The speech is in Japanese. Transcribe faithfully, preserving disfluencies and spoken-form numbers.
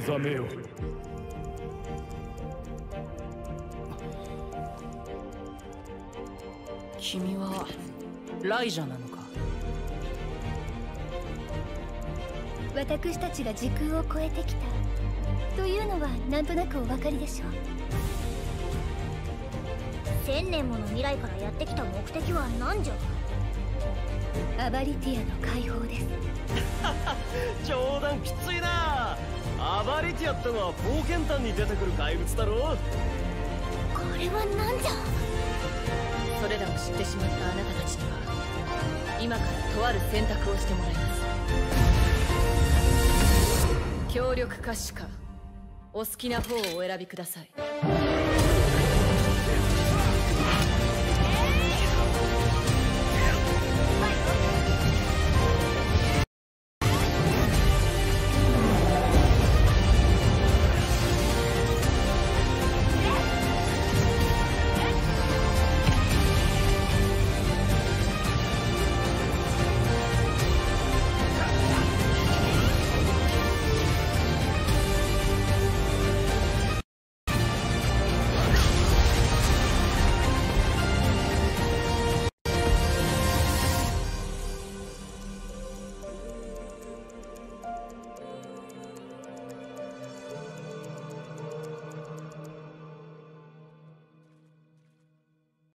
覚めよ。 君はライジャなのか？ 私たちが時空を超えてきたというのはなんとなくお分かりでしょう。 千年もの未来からやってきた目的は何じゃ？ アバリティアの解放です。 冗談きついな。アバリティアってのは冒険譚に出てくる怪物だろ。 これは何じゃ？ それらを知ってしまったあなたたちには今からとある選択をしてもらいます。協力か死か、お好きな方をお選びください。